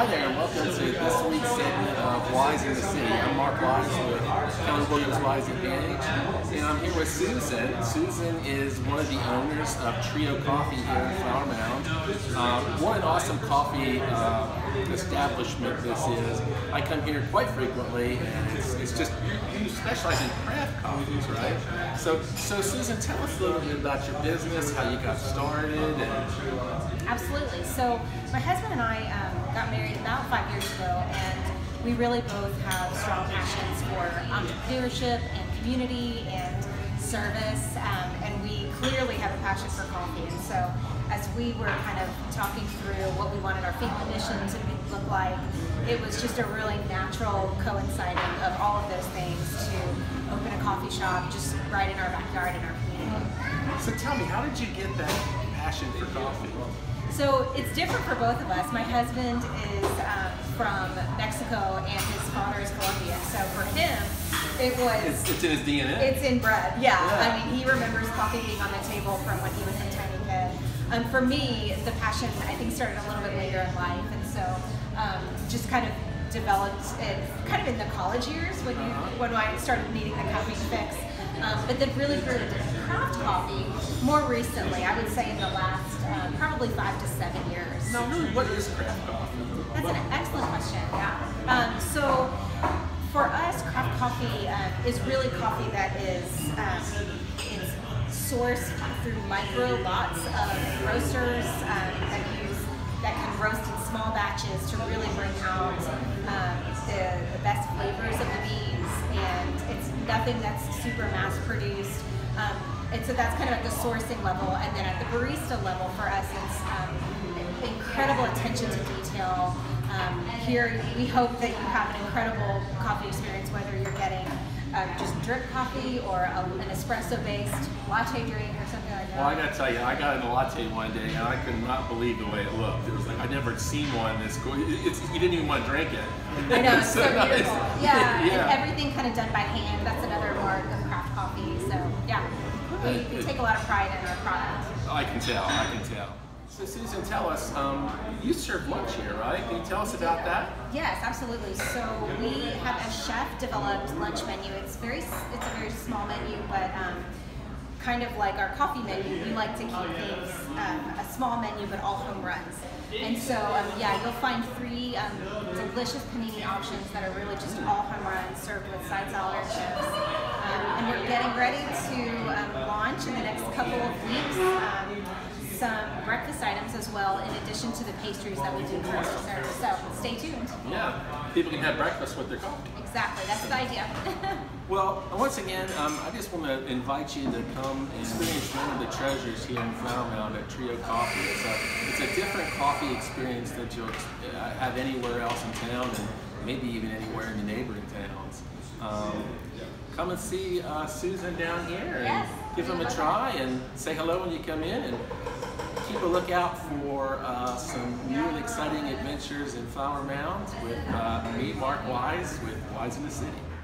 Hi there, and welcome to this week's segment of Wise in the City. I'm Mark Wise with Keller Williams Wise Advantage, and I'm here with Susan. Susan is one of the owners of Trio Coffee here in Flower Mound. What an awesome coffee establishment this is. I come here quite frequently, and it's just, you specialize in craft coffees, right? So Susan, tell us a little bit about your business, how you got started. Absolutely. So my husband and I got married about 5 years ago, and we really both have strong passions for entrepreneurship and community and service, and we clearly have a passion for coffee. And so as we were kind of talking through what we wanted our family mission to look like, it was just a really natural coinciding of all of those things to open a coffee shop just right in our backyard in our community. So tell me, how did you get that passion for coffee? So it's different for both of us. My husband is from Mexico and his father is Colombian. So for him, it was... It's in his DNA. It's in bread, yeah. I mean, he remembers coffee being on the table from when he was a tiny kid. For me, the passion, I think, started a little bit later in life. And so just kind of developed it kind of in the college years when I started needing the caffeine fix. But then really grew into craft coffee more recently, I would say in the last probably 5 to 7 years. Now, really, what is craft coffee? That's an excellent question, yeah. So for us, craft coffee is really coffee that is it's sourced through micro lots of roasters that can roast in small batches to really bring out the best flavors of the beans, and it's nothing that's super mass produced. And so that's kind of at the sourcing level, and then at the barista level for us, it's incredible attention to detail. Here we hope that you have an incredible coffee experience, whether you're getting just drip coffee or an espresso-based latte drink or something like that. Well, I gotta tell you, I got in a latte one day and I could not believe the way it looked. It was like I'd never seen one this cool. You didn't even want to drink it. I know, it's so beautiful. Nice. Yeah, and everything kind of done by hand. That's another mark of craft coffee. So yeah, we take a lot of pride in our product. I can tell. I can tell. So Susan, tell us, you serve lunch here, right? Can you tell us about that? Yes, absolutely. So we have a chef-developed lunch menu. It's a very small menu, but kind of like our coffee menu, we like to keep things a small menu, but all home runs. And so, yeah, you'll find 3 delicious panini options that are really just all home runs, served with side salad or chips. And we're getting ready to launch in the next couple of weeks some breakfast items as well, in addition to the pastries that we do for dessert. So stay tuned. Yeah, people can have breakfast with their coffee. Exactly, that's the idea. Well, once again, I just want to invite you to come and experience one of the treasures here in Flower Mound at Trio Coffee. It's a different coffee experience that you'll have anywhere else in town, and maybe even anywhere in the neighboring towns. Come and see Susan down here and give them a try, and say hello when you come in, and keep a lookout for some new and exciting adventures in Flower Mound with me, Mark Wise, with Wise in the City.